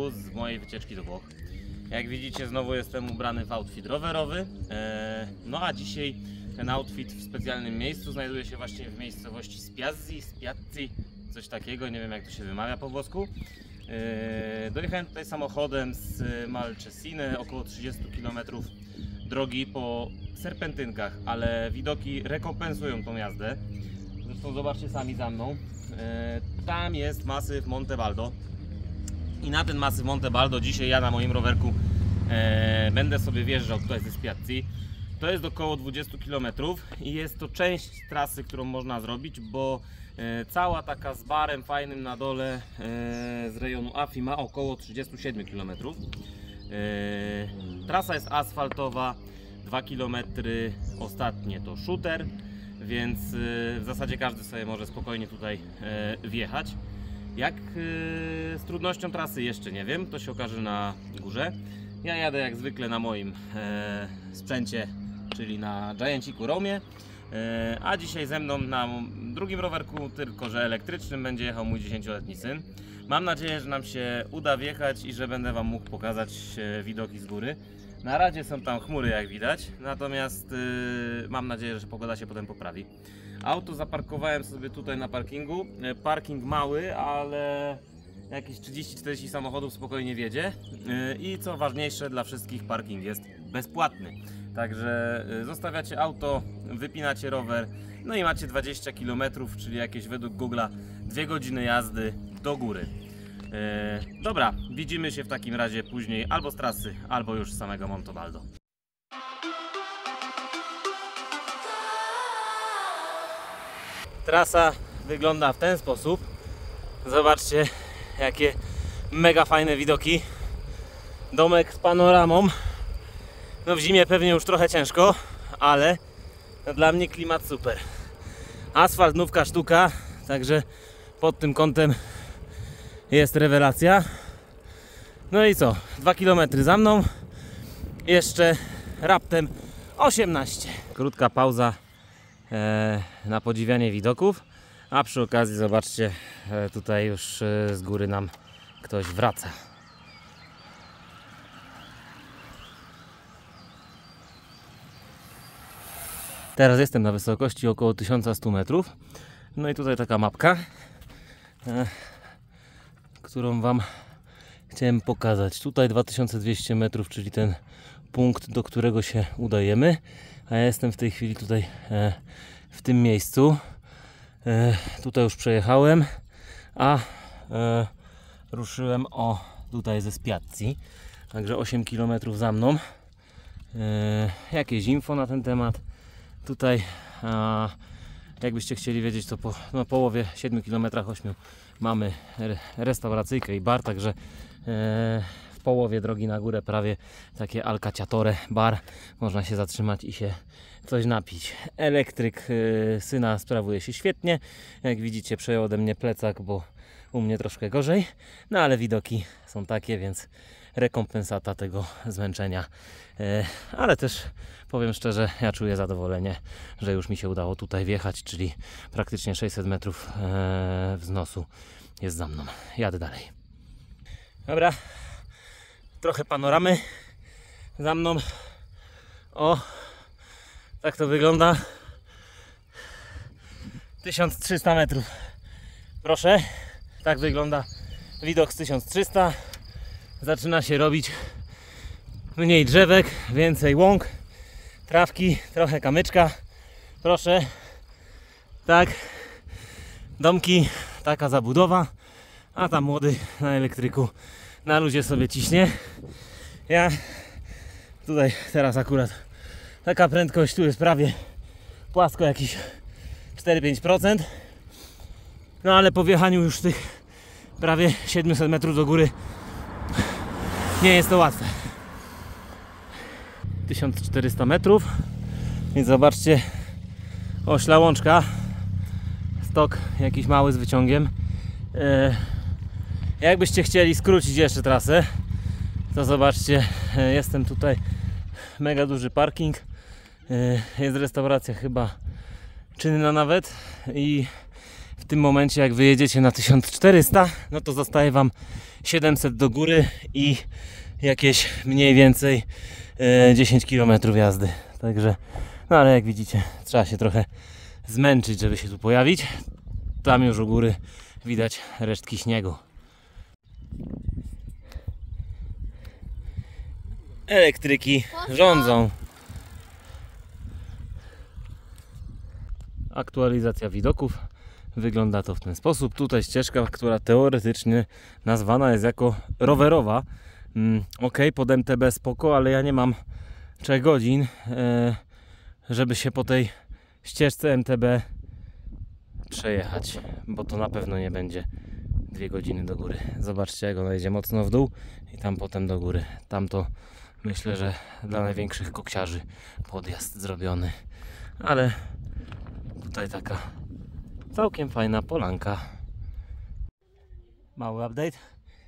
filmiku z mojej wycieczki do Włoch. Jak widzicie, znowu jestem ubrany w outfit rowerowy. No a dzisiaj ten outfit w specjalnym miejscu znajduje się właśnie w miejscowości Spiazzi, coś takiego, nie wiem jak to się wymawia po włosku. Dojechałem tutaj samochodem z Malcesine, około 30 km drogi po serpentynkach, ale widoki rekompensują tą jazdę. Zresztą zobaczcie sami za mną. Tam jest masyw Monte Baldo i na ten masyw Monte Baldo dzisiaj ja na moim rowerku będę sobie wjeżdżał tutaj ze Spiazzi. To jest około 20 km i jest to część trasy, którą można zrobić, bo cała taka z barem fajnym na dole z rejonu Afi ma około 37 km. Trasa jest asfaltowa, 2 km ostatnie to shooter, więc w zasadzie każdy sobie może spokojnie tutaj wjechać. Jak z trudnością trasy jeszcze nie wiem, to się okaże na górze. Ja jadę jak zwykle na moim sprzęcie, czyli na Giantiku Romie, a dzisiaj ze mną na drugim rowerku, tylko że elektrycznym, będzie jechał mój 10-letni syn. Mam nadzieję, że nam się uda wjechać i że będę Wam mógł pokazać widoki z góry. Na razie są tam chmury, jak widać, natomiast mam nadzieję, że pogoda się potem poprawi. Auto zaparkowałem sobie tutaj na parkingu. Parking mały, ale jakieś 30-40 samochodów spokojnie wjedzie. I co ważniejsze dla wszystkich, parking jest bezpłatny. Także zostawiacie auto, wypinacie rower, no i macie 20 km, czyli jakieś według Google'a 2 godziny jazdy do góry. Dobra, widzimy się w takim razie później albo z trasy, albo już z samego Monte Baldo. Trasa wygląda w ten sposób. Zobaczcie, jakie mega fajne widoki. Domek z panoramą. No w zimie pewnie już trochę ciężko, ale dla mnie klimat super. Asfalt nówka sztuka, także pod tym kątem jest rewelacja. No i co? 2 km za mną. Jeszcze raptem 18. Krótka pauza na podziwianie widoków. A przy okazji zobaczcie, tutaj już z góry nam ktoś wraca. Teraz jestem na wysokości około 1100 metrów. No i tutaj taka mapka, którą Wam chciałem pokazać. Tutaj 2200 metrów, czyli ten punkt, do którego się udajemy. A ja jestem w tej chwili tutaj w tym miejscu. Tutaj już przejechałem, a ruszyłem tutaj ze Spiazzi. Także 8 km za mną. Jakieś info na ten temat. Tutaj, jakbyście chcieli wiedzieć, to po połowie 7 km 8 mamy restauracyjkę i bar, także w połowie drogi na górę prawie takie Al Cacciatore bar, można się zatrzymać i się coś napić. Elektryk syna sprawuje się świetnie, jak widzicie przejął ode mnie plecak, bo u mnie troszkę gorzej, no ale widoki są takie, więc rekompensata tego zmęczenia, ale też powiem szczerze, ja czuję zadowolenie, że już mi się udało tutaj wjechać, czyli praktycznie 600 metrów wznosu jest za mną. Jadę dalej. Dobra, trochę panoramy za mną. O, tak to wygląda. 1300 metrów. Proszę, tak wygląda widok z 1300. Zaczyna się robić mniej drzewek, więcej łąk, trawki, trochę kamyczka. Proszę, tak, domki, taka zabudowa, a tam młody na elektryku na luzie sobie ciśnie. Ja tutaj teraz akurat taka prędkość, tu jest prawie płasko, jakieś 4-5%. No ale po wjechaniu już tych prawie 700 metrów do góry nie jest to łatwe. 1400 metrów, więc zobaczcie, ośla łączka, stok jakiś mały z wyciągiem. Jakbyście chcieli skrócić jeszcze trasę, to zobaczcie, jestem tutaj, mega duży parking, jest restauracja chyba czynna nawet i w tym momencie jak wyjedziecie na 1400, no to zostaje Wam 700 do góry i jakieś mniej więcej 10 km jazdy. Także, no ale jak widzicie, trzeba się trochę zmęczyć, żeby się tu pojawić. Tam już u góry widać resztki śniegu. Elektryki rządzą. Aktualizacja widoków. Wygląda to w ten sposób. Tutaj ścieżka, która teoretycznie nazwana jest jako rowerowa. Ok, pod MTB spoko, ale ja nie mam 3 godzin, żeby się po tej ścieżce MTB przejechać, bo to na pewno nie będzie 2 godziny do góry. Zobaczcie, jak ona jedzie mocno w dół i tam potem do góry. Tam to myślę, że dla największych koksiarzy podjazd zrobiony, ale tutaj taka całkiem fajna polanka. Mały update.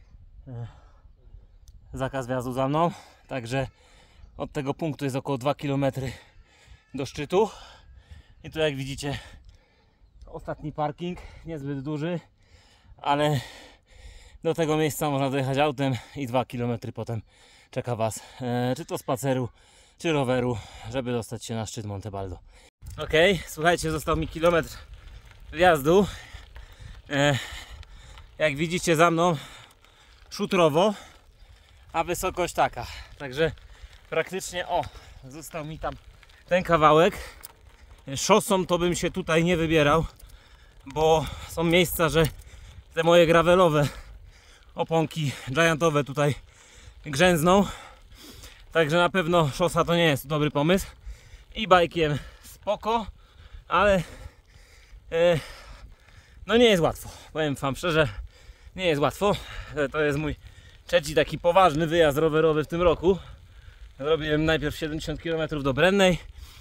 Zakaz wjazdu za mną, także od tego punktu jest około 2 km do szczytu. I tu jak widzicie ostatni parking, niezbyt duży, ale do tego miejsca można dojechać autem i 2 km potem czeka Was czy to spaceru, czy roweru, żeby dostać się na szczyt Monte Baldo. Ok, słuchajcie, został mi kilometr wjazdu. Jak widzicie za mną szutrowo, a wysokość taka. Także praktycznie został mi tam ten kawałek. Szosą to bym się tutaj nie wybierał, bo są miejsca, że te moje gravelowe oponki giantowe tutaj grzęzną. Także na pewno szosa to nie jest dobry pomysł. I bajkiem spoko, ale no nie jest łatwo. Powiem Wam szczerze, nie jest łatwo. To jest mój trzeci taki poważny wyjazd rowerowy w tym roku. Zrobiłem najpierw 70 km do Brennej.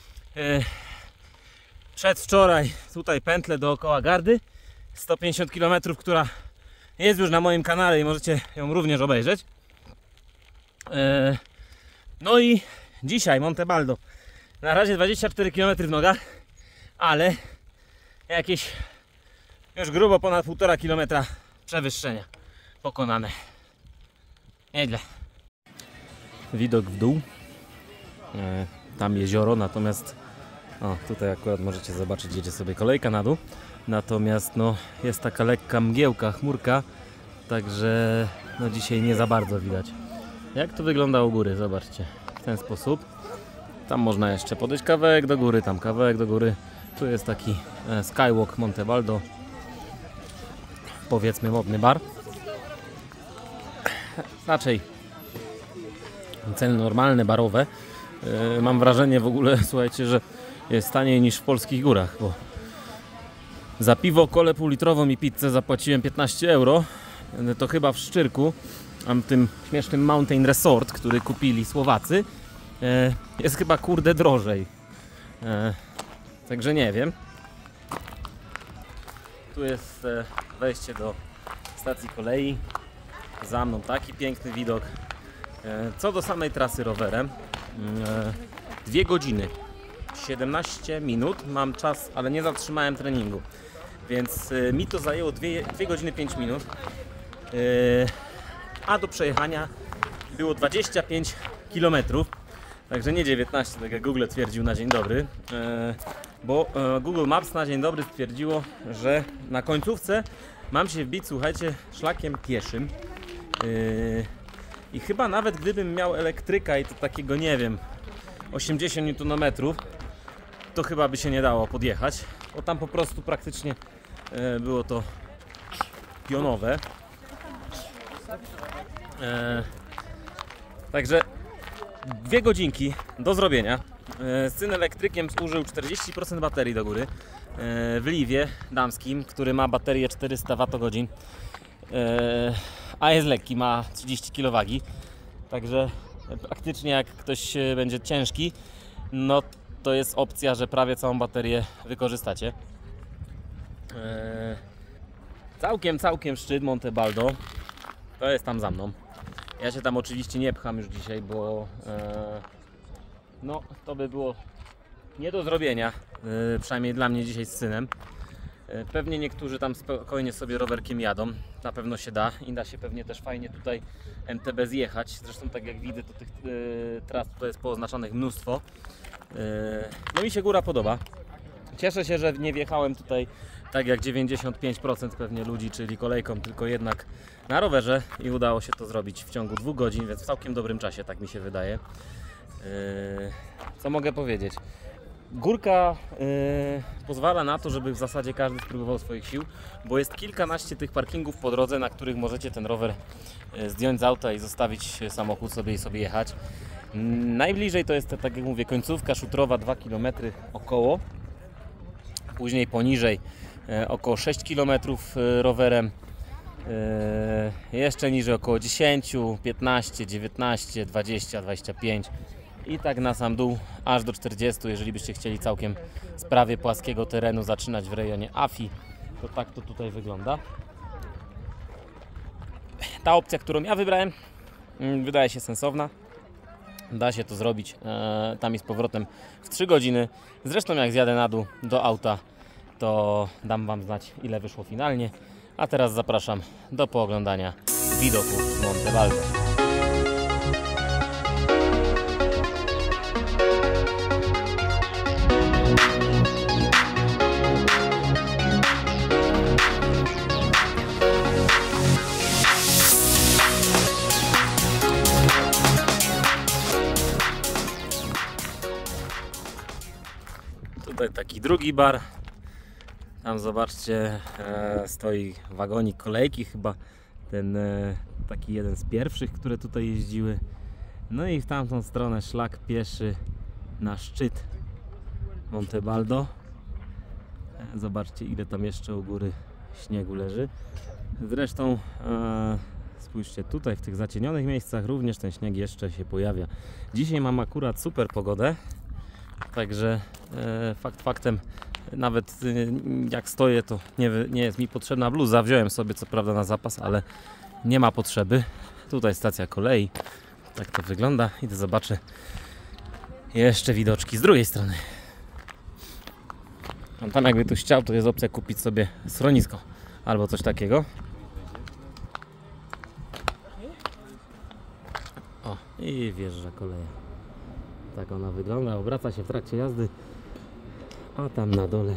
Przedwczoraj tutaj pętlę dookoła Gardy. 150 km, która jest już na moim kanale i możecie ją również obejrzeć. No i dzisiaj Monte Baldo. Na razie 24 km w nogach, ale jakieś już grubo ponad 1,5 km przewyższenia pokonane. Nieźle. Widok w dół. Tam jezioro, natomiast tutaj akurat możecie zobaczyć, jedzie sobie kolejka na dół. Natomiast no, jest taka lekka mgiełka, chmurka, także no, dzisiaj nie za bardzo widać. Jak to wygląda u góry? Zobaczcie, w ten sposób. Tam można jeszcze podejść kawałek do góry, tam kawałek do góry. Tu jest taki skywalk Monte Baldo, powiedzmy modny bar. Raczej ceny normalne, barowe. Mam wrażenie w ogóle, słuchajcie, że jest taniej niż w polskich górach, bo za piwo, kolę półlitrową i pizzę zapłaciłem 15 euro. To chyba w Szczyrku, tym śmiesznym Mountain Resort, który kupili Słowacy, jest chyba kurde drożej. Także nie wiem. Tu jest wejście do stacji kolei. Za mną taki piękny widok. Co do samej trasy rowerem, 2 godziny 17 minut mam czas, ale nie zatrzymałem treningu, więc mi to zajęło 2 godziny 5 minut, a do przejechania było 25 km, także nie 19, tak jak Google twierdził na dzień dobry, bo Google Maps na dzień dobry stwierdziło, że na końcówce mam się wbić, słuchajcie, szlakiem pieszym. I chyba nawet gdybym miał elektryka i to takiego, nie wiem, 80 Nm, to chyba by się nie dało podjechać, bo tam po prostu praktycznie było to pionowe. Także 2 godzinki do zrobienia. Syn elektrykiem zużył 40% baterii do góry w Liwie damskim, który ma baterię 400 Wh, a jest lekki, ma 30 kg. Także praktycznie jak ktoś będzie ciężki, no to jest opcja, że prawie całą baterię wykorzystacie. Całkiem szczyt Monte Baldo. To jest tam za mną. Ja się tam oczywiście nie pcham już dzisiaj, bo no to by było nie do zrobienia, przynajmniej dla mnie dzisiaj z synem. Pewnie niektórzy tam spokojnie sobie rowerkiem jadą, na pewno się da i da się pewnie też fajnie tutaj MTB zjechać. Zresztą tak jak widzę, to tych tras tutaj jest pooznaczonych mnóstwo. No mi się góra podoba. Cieszę się, że nie wjechałem tutaj tak jak 95% pewnie ludzi, czyli kolejką, tylko jednak na rowerze i udało się to zrobić w ciągu 2 godzin, więc w całkiem dobrym czasie, tak mi się wydaje. Co mogę powiedzieć? Górka pozwala na to, żeby w zasadzie każdy spróbował swoich sił, bo jest kilkanaście tych parkingów po drodze, na których możecie ten rower zdjąć z auta i zostawić samochód sobie i sobie jechać. Najbliżej to jest, tak jak mówię, końcówka szutrowa 2 km około, później poniżej około 6 km rowerem, jeszcze niżej około 10, 15, 19, 20, 25 i tak na sam dół aż do 40, jeżeli byście chcieli całkiem z prawie płaskiego terenu zaczynać w rejonie AFI, to tak to tutaj wygląda. Ta opcja, którą ja wybrałem, wydaje się sensowna. Da się to zrobić tam i z powrotem w 3 godziny. Zresztą jak zjadę na dół do auta, to dam Wam znać, ile wyszło finalnie. A teraz zapraszam do pooglądania widoków Monte Baldo. Tutaj taki drugi bar. Tam zobaczcie, stoi wagonik kolejki, chyba ten taki jeden z pierwszych, które tutaj jeździły. No i w tamtą stronę szlak pieszy na szczyt Monte Baldo. Zobaczcie, ile tam jeszcze u góry śniegu leży. Zresztą spójrzcie, tutaj w tych zacienionych miejscach również ten śnieg jeszcze się pojawia. Dzisiaj mam akurat super pogodę. Także fakt faktem, nawet jak stoję, to nie jest mi potrzebna bluza. Wziąłem sobie co prawda na zapas, ale nie ma potrzeby. Tutaj stacja kolei. Tak to wygląda. Idę zobaczę jeszcze widoczki z drugiej strony. Tam jakby ktoś chciał, to jest opcja kupić sobie schronisko albo coś takiego. O, i wjeżdża koleja. Tak ona wygląda, obraca się w trakcie jazdy, a tam na dole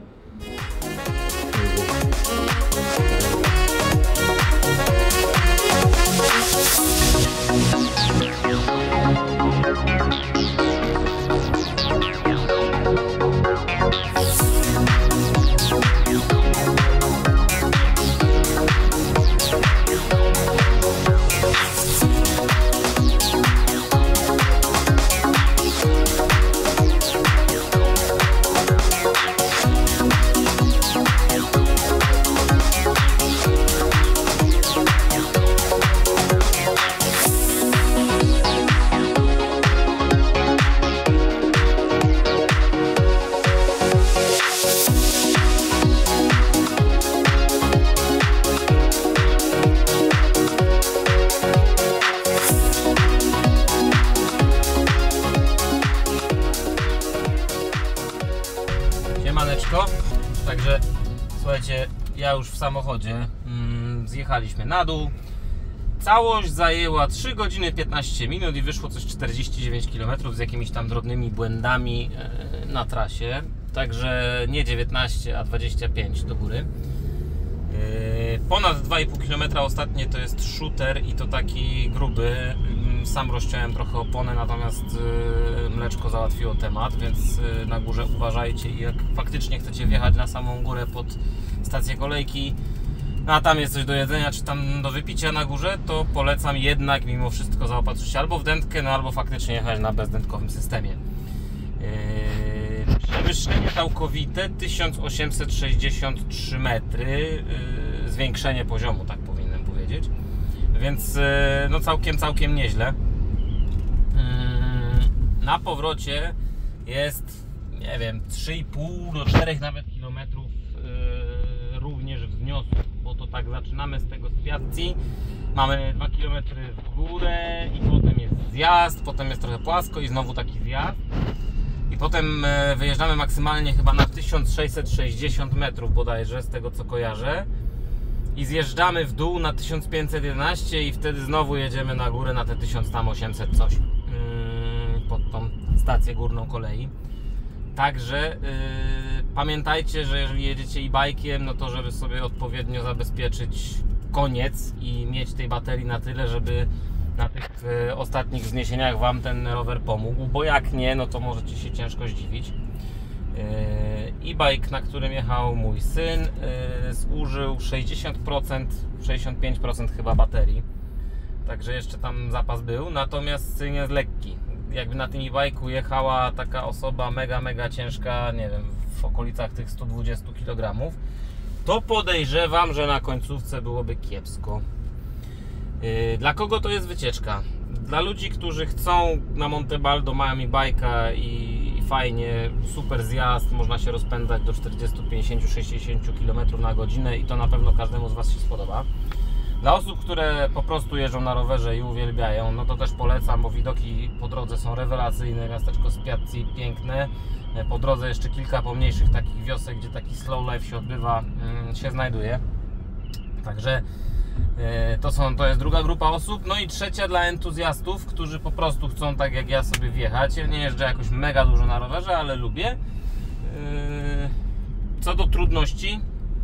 Także słuchajcie, ja już w samochodzie zjechaliśmy na dół. Całość zajęła 3 godziny 15 minut i wyszło coś 49 km z jakimiś tam drobnymi błędami na trasie. Także nie 19, a 25 do góry. Ponad 2,5 km ostatnie to jest shooter i to taki gruby. Sam rozciąłem trochę oponę, natomiast mleczko załatwiło temat, więc na górze uważajcie i jak faktycznie chcecie wjechać na samą górę pod stację kolejki, a tam jest coś do jedzenia czy tam do wypicia na górze, to polecam jednak mimo wszystko zaopatrzyć się albo w dętkę, no albo faktycznie jechać na bezdętkowym systemie. Przewyższenie całkowite 1863 metry, zwiększenie poziomu, tak powinienem powiedzieć, więc no całkiem nieźle. Na powrocie jest, nie wiem, 3,5 do 4 nawet kilometrów również wzniosłych, bo to tak zaczynamy z tego Spiazzi, mamy 2 km w górę i potem jest zjazd, potem jest trochę płasko i znowu taki zjazd. I potem wyjeżdżamy maksymalnie chyba na 1660 metrów bodajże, z tego co kojarzę. I zjeżdżamy w dół na 1511 i wtedy znowu jedziemy na górę na te 1800 coś. Pod tą stację górną kolei. Także pamiętajcie, że jeżeli jedziecie e-bike'iem, no to żeby sobie odpowiednio zabezpieczyć koniec i mieć tej baterii na tyle, żeby na tych ostatnich wzniesieniach Wam ten rower pomógł, bo jak nie, no to możecie się ciężko zdziwić. E-bike, na którym jechał mój syn, zużył 60%, 65% chyba baterii, także jeszcze tam zapas był, natomiast syn jest lekki. Jakby na tym e-bike'u jechała taka osoba mega ciężka, nie wiem, w okolicach tych 120 kg, to podejrzewam, że na końcówce byłoby kiepsko. Dla kogo to jest wycieczka? Dla ludzi, którzy chcą na Monte Baldo, mają e-bike'a i fajnie, super zjazd, można się rozpędzać do 40, 50, 60 km na godzinę i to na pewno każdemu z Was się spodoba. Dla osób, które po prostu jeżdżą na rowerze i uwielbiają, no to też polecam, bo widoki po drodze są rewelacyjne, miasteczko Spiazzi piękne. Po drodze jeszcze kilka pomniejszych takich wiosek, gdzie taki slow life się odbywa, się znajduje. Także to jest druga grupa osób. No i trzecia dla entuzjastów, którzy po prostu chcą tak jak ja sobie wjechać. Ja nie jeżdżę jakoś mega dużo na rowerze, ale lubię. Co do trudności,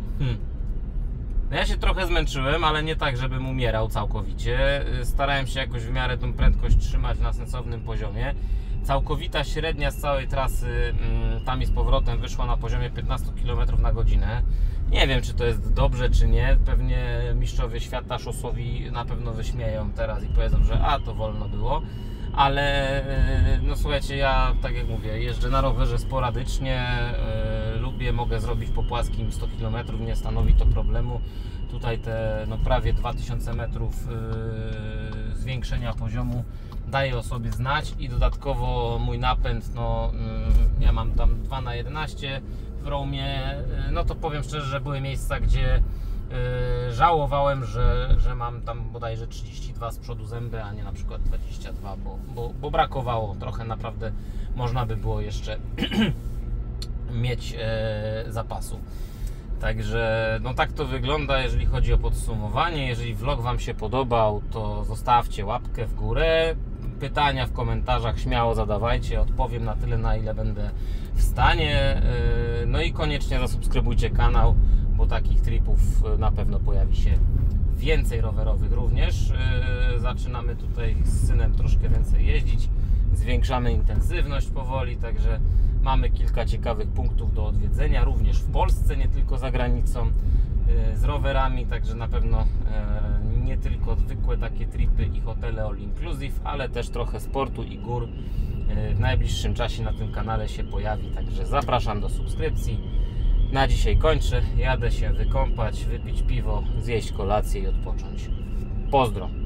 no ja się trochę zmęczyłem, ale nie tak, żebym umierał całkowicie. Starałem się jakoś w miarę tą prędkość trzymać na sensownym poziomie. Całkowita średnia z całej trasy tam i z powrotem wyszła na poziomie 15 km na godzinę. Nie wiem, czy to jest dobrze, czy nie. Pewnie mistrzowie świata szosowi na pewno wyśmieją teraz i powiedzą, że to wolno było. Ale no słuchajcie, ja tak jak mówię, jeżdżę na rowerze sporadycznie, lubię, mogę zrobić po płaskim 100 km, nie stanowi to problemu. Tutaj te no, prawie 2000 metrów zwiększenia poziomu daje o sobie znać i dodatkowo mój napęd, no ja mam tam 2/11 w Romie, no to powiem szczerze, że były miejsca, gdzie żałowałem, że mam tam bodajże 32 z przodu zęby, a nie na przykład 22, bo brakowało trochę, naprawdę można by było jeszcze mieć zapasu. Także no tak to wygląda, jeżeli chodzi o podsumowanie. Jeżeli vlog Wam się podobał, to zostawcie łapkę w górę. Pytania w komentarzach śmiało zadawajcie, odpowiem na tyle, na ile będę w stanie. No i koniecznie zasubskrybujcie kanał, bo takich tripów na pewno pojawi się więcej rowerowych również. Zaczynamy tutaj z synem troszkę więcej jeździć, zwiększamy intensywność powoli, także mamy kilka ciekawych punktów do odwiedzenia, również w Polsce, nie tylko za granicą, z rowerami, także na pewno nie tylko zwykłe takie tripy i hotele all inclusive, ale też trochę sportu i gór w najbliższym czasie na tym kanale się pojawi, także zapraszam do subskrypcji. Na dzisiaj kończę, jadę się wykąpać, wypić piwo, zjeść kolację i odpocząć. Pozdro!